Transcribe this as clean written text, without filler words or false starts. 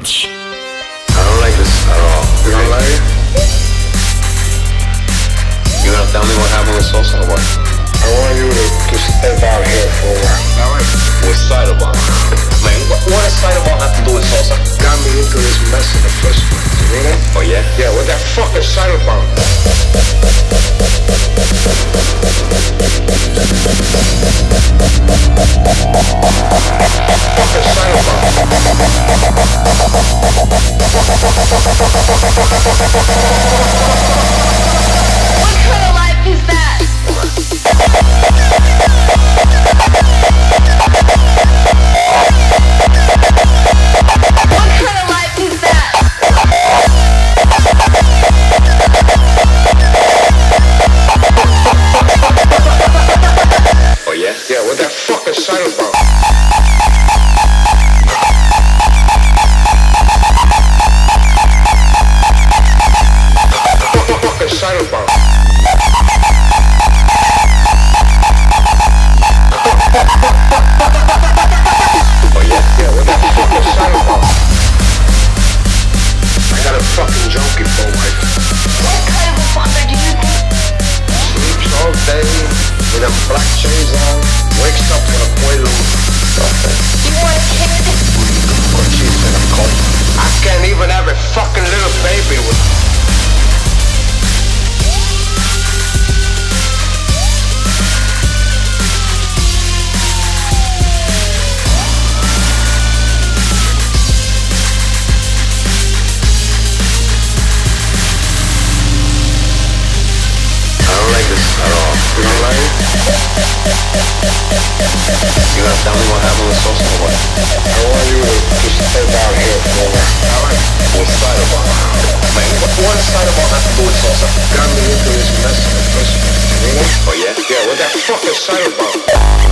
I don't like this at all. You don't like it? You gonna tell me what happened with Sosa or what? I want you to just step out here for a while. All right? With Cytobomb. Man, what does Cytobomb have to do with Sosa? Got me into this mess in the first place. You know that? Oh yeah? Yeah, with that fucking Cytobomb. Fucking Cytobomb. What kind of life is that? What kind of life is that? Oh yeah? Yeah, with that fucking Cytobomb. Fucking Cytobomb. Oh yeah? Yeah, with that fucking Cytobomb. I got a fucking junkie for a wife. What kind of a father do you think? Sleeps all day with them black chains on. Wakes up with a Quaalude. You want a kid? Or she's in a cult. I can't even have a fucking little baby with. I don't like this at all. You don't like it? You gonna tell me what happened with Sosa or what? I want you to just step out here for a while. All right? With Cytobomb. Man, what does Cytobomb have to do with Sosa? Got me into this mess in the first place. You know that? Oh yeah? Yeah, with that fucking Cytobomb.